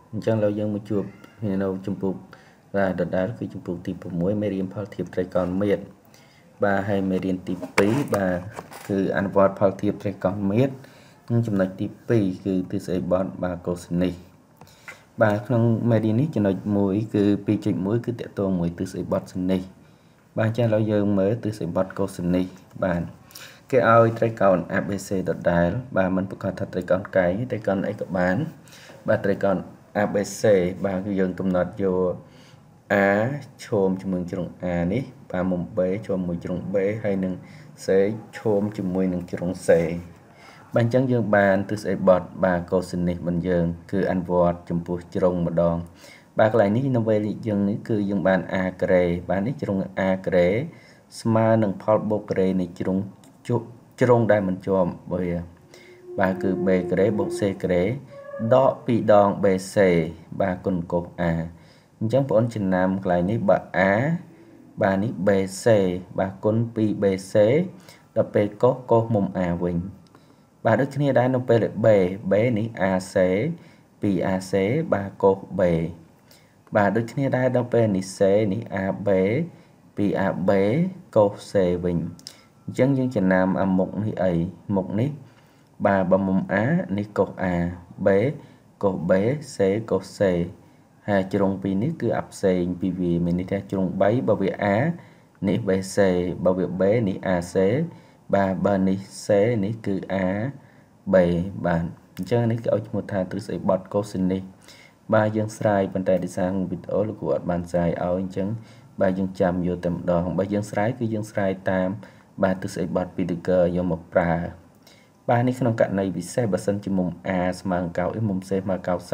chẳng lâu dân một chuột thì đâu chụp bục và đợt đóคือchụp bục thì mỗi mấy điểm phao thiệp trái còn miệt và hay mấy điểm tí pí vàคืออันวอดphao thiệp trái còn miệt nhưngចំណុចទី2គឺទិសអេបតបាកូសនីបាទក្នុងមេឌីនេះចំណុច1គឺ 2.1 គឺតកតងមួយទិសអេបតសនីបាទចាស់ឡើយយើងមើលទិសអេបតកូសនីបាទគេឲ្យត្រីកោណ ABC ដដែលបាទมันប្រកាសថាត្រីកោណកែងត្រីកោណអីក៏បានបាទត្រីកោណ ABC បាទគឺយើងកំណត់យក A ឈោមជាមួយជ្រុង A នេះបាទមុំ B ឈោមមួយជ្រុង B ហើយនឹង C ឈោមជាមួយនឹងជ្រុង C បាទអញ្ចឹងយើងបានទិសអេបតបាទកូសិនីរបស់យើងគឺអនុវត្តចំពោះជ្រុងម្ដងបាទកន្លែងនេះនៅពេលយើងនេះគឺយើងបាន A ក្រេបាទនេះជ្រុង A ក្រេស្មើនឹងផលបូកក្រេនៃជ្រុងដែលមិនជាប់វាបាទគឺ B ក្រេបូក C ក្រេដក2ដង BC បាទគុណកុស A អញ្ចឹងបងប្អូនចំណាំកន្លែងនេះបើ A បាទនេះ BC បាទគុណ 2BC ដល់ពេលកុសមុំ A វិញបាទដូចគ្នាដែរនៅពេល B នេះ AC 2AC បាទកុស B បាទដូចគ្នាដែរដល់ពេលនេះ C នេះ AB 2AB កុស C វិញអញ្ចឹងយើងចំណាំអាមុខនេះអីមុខនេះបាទបើមុំ A នេះកុស A B កុស B C កុស C ហើយជ្រុងពីរនេះគឺអាប់ផ្សេងពីវាមានន័យថាជ្រុង3បើវា A នេះ BC បើវា B នេះ AC បាទបើនេះ C នេះគឺ A B បាទអញ្ចឹងនេះគេឲ្យឈ្មោះថាទ្រឹស្ដីបត់កូសិនីបាទយើងស្រាយប៉ុន្តែដោយសារវីដេអូលោកគ្រូអត់បានស្រាយឲ្យអញ្ចឹងបាទយើងចាំយកតែម្ដងបើយើងស្រាយគឺយើងស្រាយតាមបាទទ្រឹស្ដីបត់ពីឌឺកើយកមកប្រើបាទនេះក្នុងករណីពិសេសបើសិនជាមុំ A ស្មើនឹង90មុំ C ស្មើ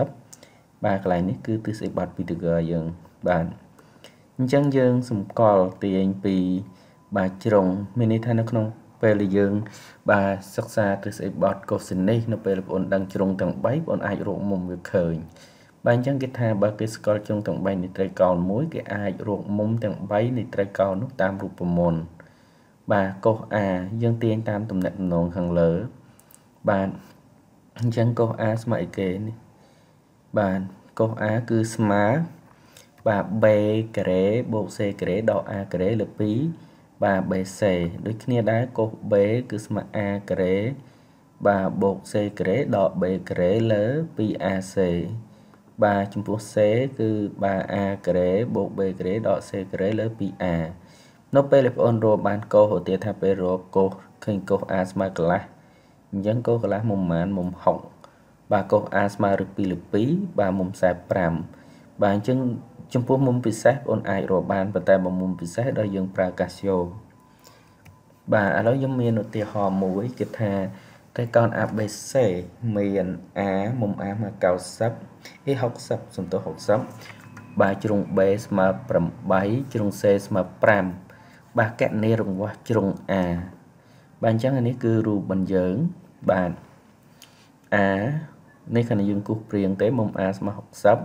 90បាទកន្លែងនេះគឺទ្រឹស្ដីបត់ពីឌឺកើយើងបាទអញ្ចឹងយើងសម្គាល់ទាញពីបាទជ្រុងមានន័យថានៅក្នុងពេលយើងបាទសិក្សាទ្រឹស្ដីបត់កូសិនីនៅពេលបងប្អូនដឹងជ្រុងទាំង3បងប្អូនអាចរកមុំវាឃើញបាទអញ្ចឹងគេថាបើគេស្គាល់ជ្រុងទាំង3នៃត្រីកោណមួយគេអាចរកមុំទាំង3នៃត្រីកោណនោះតាមរូបមន្តបាទកុស A យើងទាញតាមទំនាក់ទំនងខាងលើបាទអញ្ចឹងកុស A ស្មើអីគេនេះបាទកុស A គឺស្មើបាទ B ការ៉េបូក C ការ៉េដក A ការ៉េលើ2បាទ BC ដូចគ្នាដែរកុស B គឺស្មើ A ការ៉េបាទបូក C ការ៉េដក B ការ៉េលើ 2AC បាទចំពោះ C គឺបាទ A ការ៉េបូក B ការ៉េដក C ការ៉េលើ 2A នៅពេលបងប្អូនរកបានកុសឧទាហរណ៍ថាពេលរកកុសឃើញកុស A ស្មើកន្លះអញ្ចឹងកុសកន្លះមុំប៉ុន្មានមុំ60បាទកុស A ស្មើឬ2លើ2បាទមុំ45បាទអញ្ចឹងចំពោះមុំពិសេសបងអាចរកបានប៉ុន្តែបើមុំពិសេសដល់យើងប្រើកាស៊ីយ៉ូបាទឥឡូវខ្ញុំមានឧទាហរណ៍មួយគឺថាត្រីកោណ ABC មាន A មុំ A ស្មើ90 60សំទោស60បាទជ្រុង B ស្មើ8ជ្រុង C ស្មើ5បាទកណនីរង្វាស់ជ្រុង A បាទអញ្ចឹងនេះគឺរូបរបស់យើងបាទ A នេះខាងយើងគូសព្រៀងទេមុំ A ស្មើ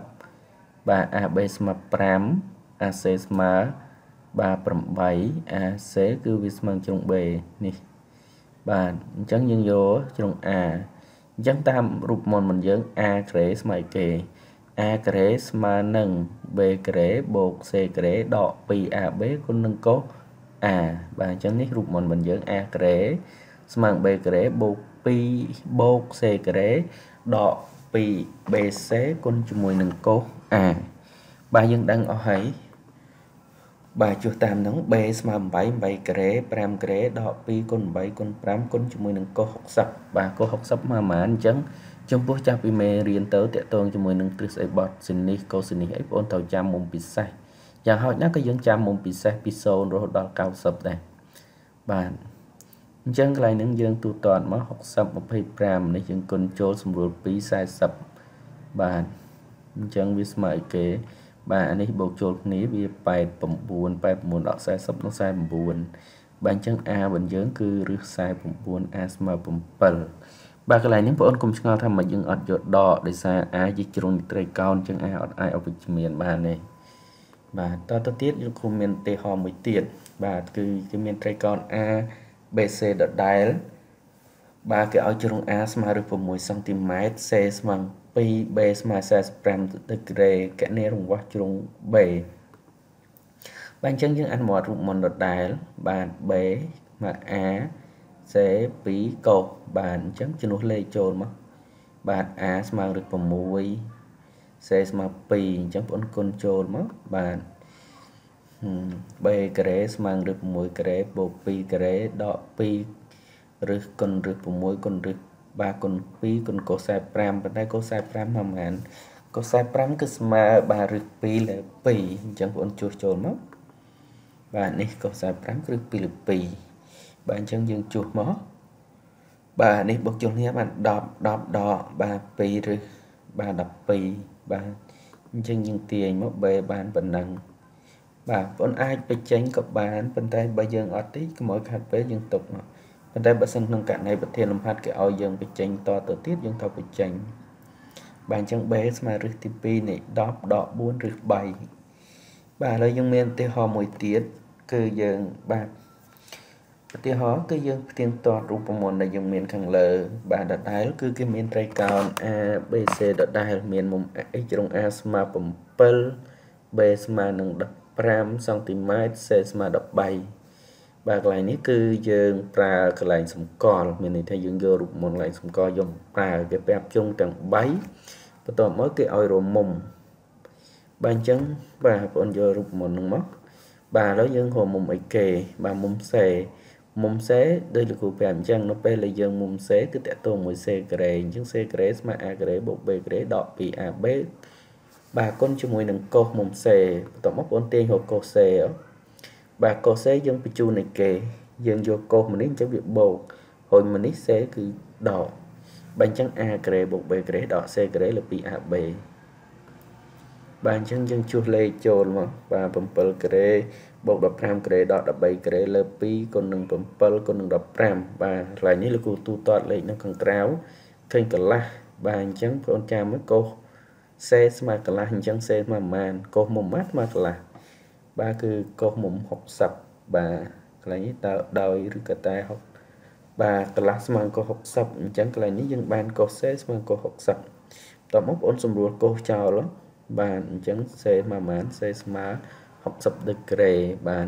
60បាទ AB ស្មើ5 AC ស្មើបាទ8 AC គឺវាស្មើជ្រុង B នេះបាទអញ្ចឹងយើងយកជ្រុង A អញ្ចឹងតាមរូបមន្តរបស់យើង A ក្រេស្មើគេ A ក្រេស្មើនឹង B ក្រេបូក C ក្រេដក 2AB គុណនឹងកុស A បាទអញ្ចឹងនេះរូបមន្តរបស់យើង A ក្រេស្មើនឹង B ក្រេបូក2បូក C ក្រេដក 2BC គុណជាមួយនឹងកុស A បាទយើងដឹងអស់ហើយបាទចុះតាមហ្នឹង B ស្មើ8 8ការ៉េ5ការ៉េដក2គុណ8គុណ5គុណជាមួយនឹងកុស60បាទកុស60មកប៉ុន្មានអញ្ចឹងចំពោះចាស់ពីមេរៀនទៅតាក់ទងជាមួយនឹងទ្រឹស្ដីបត់ស៊ីនីសកូស៊ីនីសអីបងប្អូនត្រូវចាំមុំពិសេសយ៉ាងហោចណាស់ក៏យើងចាំមុំពិសេសពី0រហូតដល់90ដែរបាទអញ្ចឹងកន្លែងហ្នឹងយើងទូទាត់មក60 25នេះយើងគុណចូលសម្រួល2 40បាទអញ្ចឹងវាស្មើអីគេបាទអានេះបូកចូលគ្នាវា89ដក40និង49បាទអញ្ចឹង A របស់យើងគឺរឹស49 A ស្មើ7បាទកន្លែងនេះបងប្អូនកុំឆ្ងល់ថាមកយើងអត់យកដកដោយសារ A ជាជ្រុងត្រីកោណអញ្ចឹង A អត់អាចអវិជ្ជមានបានទេបាទតទៅទៀតយើងគ្រូមានឧទាហរណ៍មួយទៀតបាទគឺមានត្រីកោណ A BC ដដែល ba cái ao trong A mà được 6 cm C mà pi B mà 45 degree cái này rung quá trong B ban chân những anh một rung một đài bàn B mà A C pi cầu bàn chân cho nó lê trồn mà bàn A mà được 6 C mà pi chân bốn con trồn mà bàn B cái mà được 1 cái bộ pi cái đọ pi rưỡi con rưỡi 6 con rưỡi 3 con 2 con cosine 5 ប៉ុន្តែ cosine 5 មកមែន cosine 5 គឺស្មើ 3 រឹស 2 លើ 2 អញ្ចឹងបងជួសចូលមកបាទនេះ cosine 5 គឺ 2 លើ 2 បាទអញ្ចឹងយើងជួសមកបាទនេះបុកចូលគ្នាបាន10 10ដកបាទ2រឹសបាទ12បាទអញ្ចឹងយើងទាញមក b បានប៉ុណ្ណឹងបាទបងអាចបញ្ចេញក៏បានប៉ុន្តែបើយើងអត់ទេកុំឲ្យខាត់ពេលយើងទុកមកប៉ុន្តែបើសិនក្នុងករណីប្រធានលំហាត់គេឲ្យយើងបញ្ចេញតទៅទៀតយើងត្រូវបញ្ចេញបាទអញ្ចឹង b ស្មើរឹសទី2នេះ10ដក4រឹស3បាទឥឡូវយើងមានឧទាហរណ៍មួយទៀតគឺយើងបាទឧទាហរណ៍គឺយើងផ្ទៀងផ្ទាត់រូបមន្តដែលយើងមានខាងលើបាទដដែលគឺគេមានត្រីកោណ ABC ដដែលមានមុំ x ជ្រុង a ស្មើ7 b ស្មើនឹង15 សង់ទីម៉ែត្រ c ស្មើ13បាទកន្លែងនេះគឺយើងប្រើកន្លែងសម្គាល់មានន័យថាយើងយករូបមន្តកន្លែងសម្គាល់យកប្រើគេប្រាប់ជុំទាំង3បន្ទាប់មកគេឲ្យរមុំបាទអញ្ចឹងបាទបងប្អូនយករូបមន្តហ្នឹងមកបាទឥឡូវយើងរកមុំអីគេបាទមុំ C មុំ C ដូចលោកគ្រូប្រាប់អញ្ចឹងនៅពេលដែលយើងមុំ C គឺតកតងមួយ C ការ៉េអញ្ចឹង C ការ៉េស្មើ A ការ៉េបូក B ការ៉េដក 2AB បាទគុណជាមួយនឹងកុសមុំ C បន្ទាប់មកបងទាញរកកុស C បាទកុស C យើងបញ្ជូនឲ្យគេយើងយកកុសម្នេះអញ្ចឹងវាបូកហើយម្នេះ C គឺដកបាទអញ្ចឹង A ការ៉េបូក B ការ៉េដក C ការ៉េលើ 2AB បាទអញ្ចឹងយើងជួសលេខចូលមកបាទ7ការ៉េបូក15ការ៉េដក13ការ៉េលើ2គុណនឹង7គុណនឹង15បាទកន្លែងនេះលោកគ្រូទូទាត់លេខនៅខាងក្រៅឃើញកន្លះបាទអញ្ចឹងបងប្អូនចាំមើលកុស C ស្មើកន្លះអញ្ចឹង C ស្មើប៉ុន្មានកុសមុំម៉ាត់ស្មើកន្លះបាទគឺកុសមុំ60បាទកន្លែងនេះដោយឬក៏តែ60បាទកន្លះស្មើកុស60អញ្ចឹងកន្លែងនេះយើងបានកុស C ស្មើកុស60បន្ទាប់មកបងប្អូនសម្រួលកុសចោលបាទអញ្ចឹង C ស្មើប៉ុន្មាន C ស្មើ60ដឺក្រេបាទ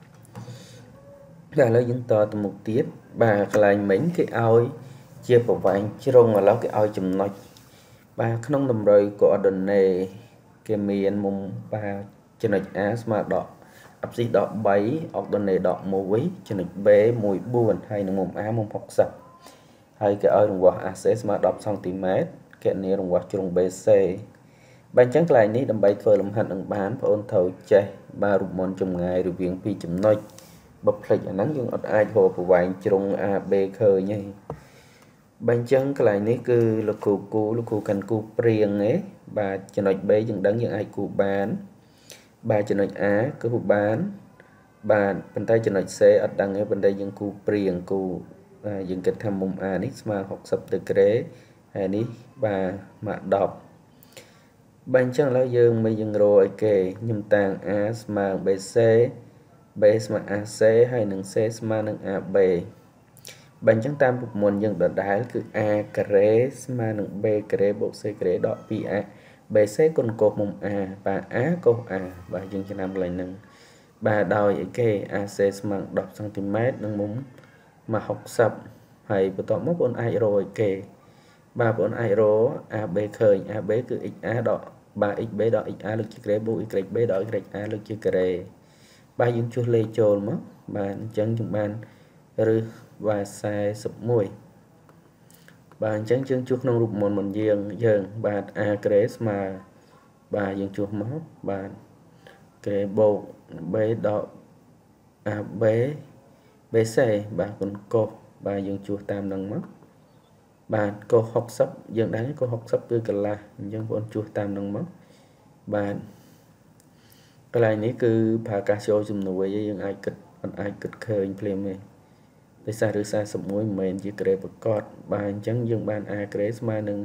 តែឥឡូវយើងតទៅមុខទៀតបាទកន្លែងមិញគេឲ្យជាប្រវែងជ្រុងឥឡូវគេឲ្យចំណុចបាទក្នុងតម្រូវ coordinate គេមានមុំបាទចំណុច A ស្មើដក abscissa ដក3 ordinate ដក1ចំណុច B 14ហើយនឹងមុំ A មុំ60ហើយគេឲ្យរង្វាស់ AC ស្មើ10សង់ទីម៉ែត្រគណនារង្វាស់ជ្រុង BC បាទអញ្ចឹងកន្លែងនេះដើម្បីធ្វើលំហាត់នឹងបានបងប្អូនត្រូវចេះបាទរូបមន្តចម្ងាយរវាង2ចំណុចបើផ្លេចអាហ្នឹងយើងអត់អាចរកប្រវែងជ្រុង AB ឃើញទេបាទអញ្ចឹងកន្លែងនេះគឺលោកគ្រូកាន់គូព្រៀងទេបាទចំណុច B យើងដឹងយើងអាចគូបានបាទចំណុច A គឺគូបានបាទប៉ុន្តែចំណុច C អត់ដឹងទេប៉ុន្តែយើងគូព្រៀងគូយើងគិតថាមុំ A នេះស្មើ60ដឺក្រេហើយនេះបាទមក10បាទអញ្ចឹងឥឡូវយើងរកឲ្យគេខ្ញុំតាំង A ស្មើ BC B ស្មើ AC ហើយនឹង C ស្មើនឹង AB បាទអញ្ចឹងតាមប្រព័ន្ធយើងដដែលគឺ A ការ៉េស្មើនឹង B ការ៉េបូក C ការ៉េដក 2A BC គុណកុសមុំ A បាទ A កុស A បាទយើងចំណាំកន្លែងហ្នឹងបាទដោយអីគេ AC ស្មើ10សង់ទីម៉ែត្រនិងមុំមក60ហើយបន្ទាប់មកបងអាចរកឲ្យគេបាទបងអាចរក AB ឃើញ AB គឺ XA ដកបាទ XB ដក XA លើកជាការ៉េបូក YB ដក YA លើកជាការ៉េបាទយើងជួសលេខចូលមកបាទអញ្ចឹងយើងបានឬបាទ41បាទអញ្ចឹងយើងជួសក្នុងរូបមន្តមុនយើងបាទ A ការ៉េស្មើបាទយើងជួសមកបាទការ៉េបូក B ដក AB BC បាទគុណកុសបាទយើងជួសតាមនឹងមកបាទកុស60យើងដឹងកុស60គឺកន្លះអញ្ចឹងបងជួសតាមនឹងមកបាទកន្លែងនេះគឺប្រើកាសចូលជំនួយយើងអាចគិតឃើញភ្លាមទេដោយសារឬ41មិនមែនជាក្រេប្រកបបាទអញ្ចឹងយើងបាន A ក្រេស្មើនឹង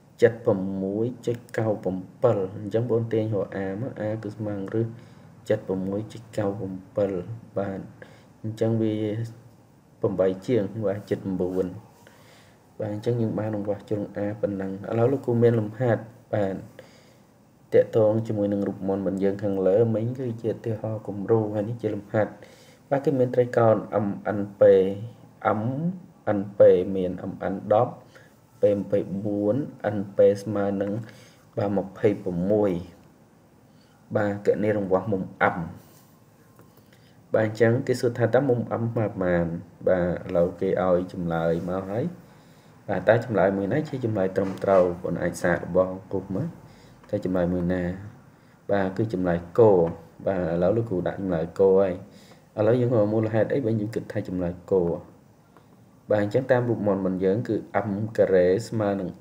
76.97 អញ្ចឹងបងទាញរក A មក A គឺស្មើនឹងឬ 76.97 បាទអញ្ចឹងវា8ជាងបាទ79 bạn chẳng những ba đồng quạt chung a phần năng alo lúc cô miền lầm hạt bạn tệ tôn cho mùi nâng rụp mòn mình dân khăn lỡ mấy cái chia tiêu ho cùng ru hay ní chia lầm hạt ba cái miền tây còn ăn pê ấm ăn pê miền ăn đóp pê pê buồn ăn pê mà nâng ba một pê của mùi ba cái này đồng quạt mùng ẩm bạn chẳng cái sự thay tắm mùng ẩm mà bà lâu kia oi chùm lại mà thấy và ta chùm lại 10 nấy chứ chùm lại trầm trâu còn ai xạ bò cục mới ta chùm lại 10 nè bà cứ chùm lại cô bà lão lúc cụ đặt chùm lại cô ấy ở lấy những hồ mua là hai đấy bởi những kịch thay chùm lại cô bạn chẳng tam buộc mòn mình dẫn cứ âm cà rễ mà nâng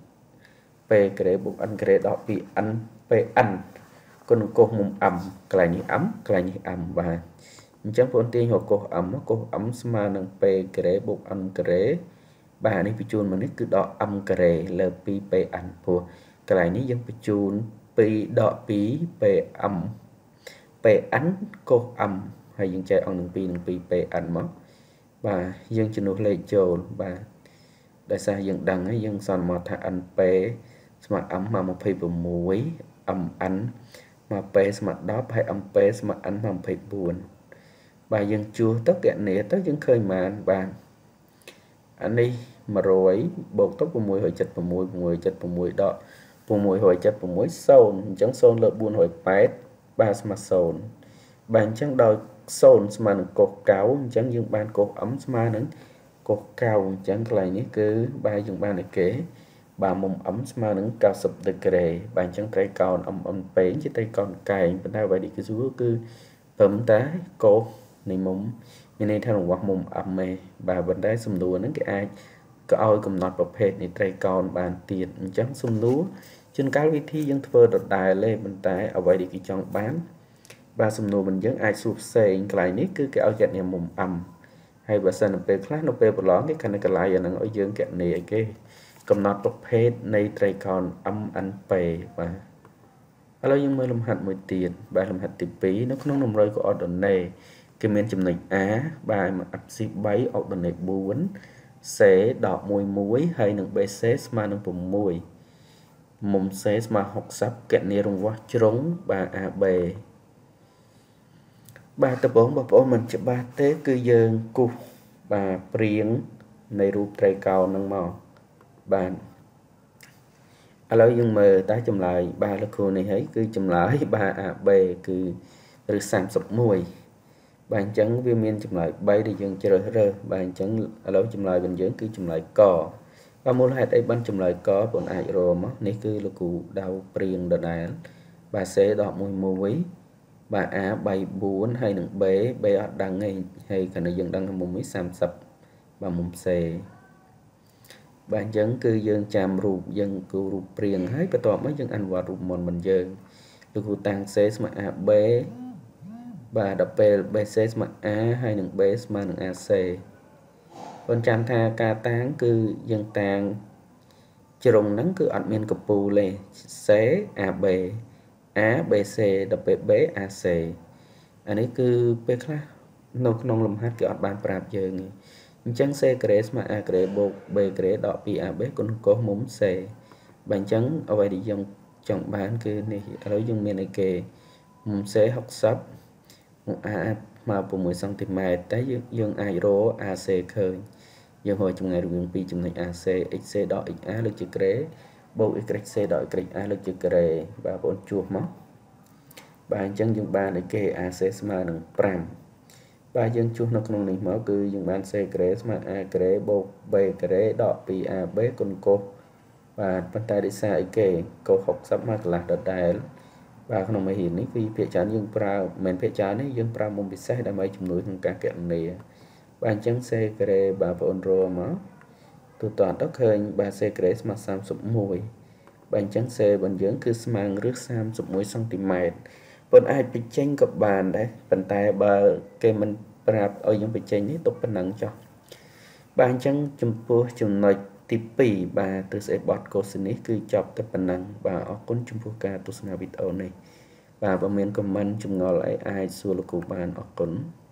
p cà rễ buộc anh cà rễ đó vì anh p anh còn cô mùng ẩm cái như ấm cái như ẩm và chẳng phone tiên hoặc cô ấm mà nâng p cà rễ buộc anh cà rễ bà này bị chun mà nó cứ đọ âm cà rề lp p ảnh của cái này ní dân bị chun p đọ pí p âm p ảnh cô âm hay dân chạy ông nâng pi p ảnh mất bà dân chân nụ lệ chồn bà đại sa dân đăng ấy dân son mà thả ảnh p mà ấm mà một phi bùm muối âm ảnh mà p mà đó hay âm p mà ảnh mà phi buồn bà dân chua tất cả nè tất dân khơi mà bà anh đi mà rồi bột tóc của mùi hồi chật của mùi chật của mùi đọ của mùi hồi chật của mùi sồn chẳng sồn lợi buồn hồi pét ba mà sồn bạn chẳng đòi sồn mà cột cáo chẳng dùng bàn cột ấm mà nắng cột cao chẳng lại ní cứ ba dùng bàn này kế bà mông ấm mà nắng cao sụp từ kề bạn chẳng tay còn ấm bén chứ tay còn cài bên đây vậy đi cái số cứ tấm tá cột này mông nên theo một mông ấm mê bà bên đây xung đua nó cái ai có oi cùng nọt bọc hết này trai còn bàn tiền chẳng xung lúa trên các vị thi dân thơ đợt đài lên bên tay ở vậy đi cái chọn bán ba xung đua mình dẫn ai sụp xe lại nít cứ cái áo chặt nhà mông ấm hay bà sân về class nó về lón cái khăn cái lại là ở dương kẹt này cái cầm nọt bọc hết này trai còn âm anh pè và alo nhưng mới làm hạt mùi tiền ba làm hạt tiền phí nó không nằm rơi của order này cái men chùm này á bài mà áp xí bấy order này buồn sẽ đọ mùi muối hay nâng bê xế mà nâng bụng mùi mông xế mà học sắp kẹt nê rung quá trống bà à bề bà tập bốn mình cho ba tế cư dân cục bà priếng này rụp trai cao nâng màu bà alo nhưng mà ta chùm lại ba là cô này thấy cứ chùm lại ba à bề cứ rồi sản sụp mùi bạn chẳng viêm miên chùm lại bay đi dân chơi rơ bạn chẳng alo chùm lại bình dưỡng cứ chùm lại cò và một hai đây ban chùm lại có bọn ai rồi mất này cứ là cụ đau priêng đợt này bà sẽ đọ mùi mùi bà á bay buồn hay đừng bế bế đăng hay khả năng dân đăng mùi sản sập bà mùi xe bạn chẳng cứ dân chàm rụp dân cụ rụp priêng hết bà tỏ mấy dân ăn và rụp mòn mình dân được cụ tăng xe mà á bế bà đập bê xe mà á hay đừng bế mà đừng á xe con chăm tha ca tán cứ dân tàng trồng nắng cứ ăn miên cặp bù lệ xé a b á b c đập b a c anh ấy cứ b khác nó không làm hát cái bàn prap giờ này trắng xe kể mà a kể bộ b kể đọ pi a b còn có mống c bàn trắng ở vậy đi dòng chọn bán cứ này ở dùng miền này kề mống c học sắp a mà bộ 10 cm tới dương aero ac khơi dân hồi trong ngày đường pi trong ngày ac xc đọ a lực chữ kể bộ xc đọ a lực chữ kể và bốn chuột móc bàn chân dùng ba để kê ac mà đừng pram ba dân chuột nó không định mở cứ dùng bàn c kể mà a kể bộ b kể đọ pi a b con cô và bàn tay đi xa kê câu học sắp mắt là đợt đài và không mấy hiện vì phía chán dương pra mình phía chán ấy dương pra mông bị sai đã mấy chục núi thằng cả kiện này bàn chân xe kề bà vốn rồi mà tụ toàn tóc hơi bà xe kề mà sam sụp mùi bàn chân xe bàn dưỡng cứ mang rước sam sụp mũi cm bọn ai bị tranh gặp bàn đấy bàn tay bà kê mình prap ở những bị tranh ấy tục bên nắng cho bàn chân chùm pua chùm nội tiếp bì bà từ sẽ bọt cô xin ấy cứ chọc tập bên nắng bà ở con chùm pua ca tu sna video này bà miền comment chùm ngò lại ai xua là cụ bàn ở con